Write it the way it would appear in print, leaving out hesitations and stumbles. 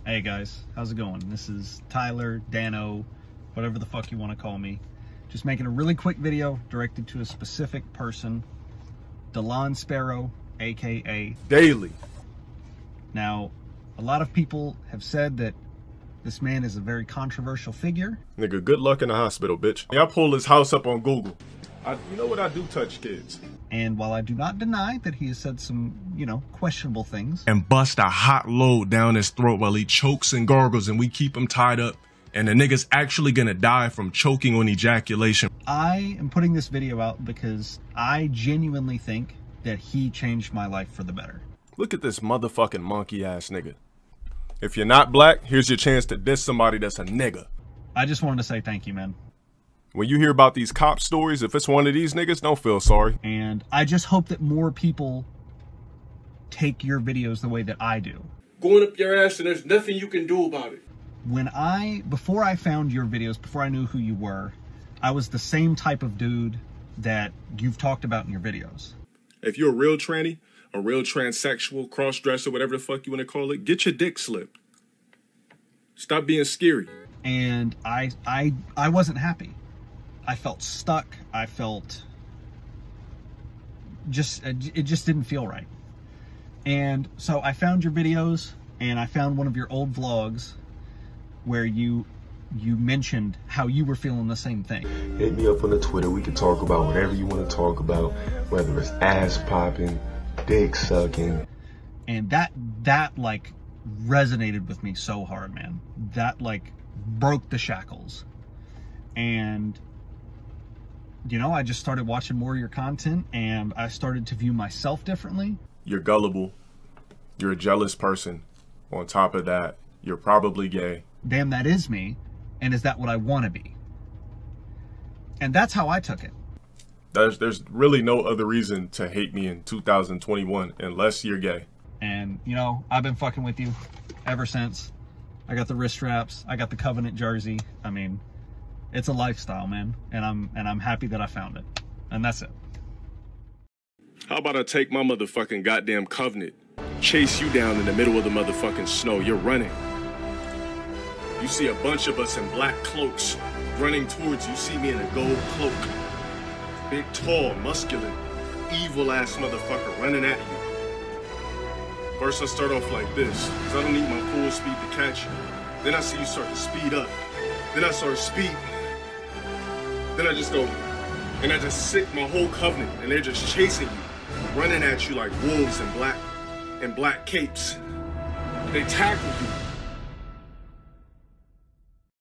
Hey guys, how's it going? This is Tyler, Dano, whatever the fuck you want to call me. Just making a really quick video directed to a specific person, DeLon Sparrow, aka Daley. Now, a lot of people have said that this man is a very controversial figure. Nigga, good luck in the hospital, bitch. I pull his house up on Google. You know what, I do touch kids. And while I do not deny that he has said some, questionable things. And bust a hot load down his throat while he chokes and gargles and we keep him tied up. And the nigga's actually gonna die from choking on ejaculation. I am putting this video out because I genuinely think that he changed my life for the better. Look at this motherfucking monkey ass nigga. If you're not black, here's your chance to diss somebody that's a nigga. I just wanted to say thank you, man. When you hear about these cop stories, if it's one of these niggas, don't feel sorry. And I just hope that more people take your videos the way that I do. Going up your ass and there's nothing you can do about it. Before I found your videos, before I knew who you were, I was the same type of dude that you've talked about in your videos. If you're a real tranny, a real transsexual, cross-dresser, whatever the fuck you want to call it, get your dick slipped. Stop being scary. And I wasn't happy. I felt stuck. I felt it just didn't feel right. And so I found your videos and I found one of your old vlogs where you mentioned how you were feeling the same thing. Hit me up on the Twitter. We can talk about whatever you want to talk about, whether it's ass popping, dick sucking. And that like resonated with me so hard, man. That like broke the shackles. And I just started watching more of your content and I started to view myself differently. You're gullible. You're a jealous person. On top of that, you're probably gay. Damn, that is me. And is that what I want to be? And that's how I took it. There's really no other reason to hate me in 2021 unless you're gay. And, I've been fucking with you ever since. I got the wrist straps. I got the Cuckenant jersey. I mean, it's a lifestyle, man. And I'm happy that I found it. And that's it. How about I take my motherfucking goddamn Covenant, chase you down in the middle of the motherfucking snow. You're running. You see a bunch of us in black cloaks running towards you. See me in a gold cloak. Big, tall, muscular, evil-ass motherfucker running at you. First I start off like this, because I don't need my full speed to catch you. Then I see you start to speed up. Then I start speeding. Then I just go, and I just sick my whole Covenant, and they're just chasing you, running at you like wolves in black capes. They tackle you.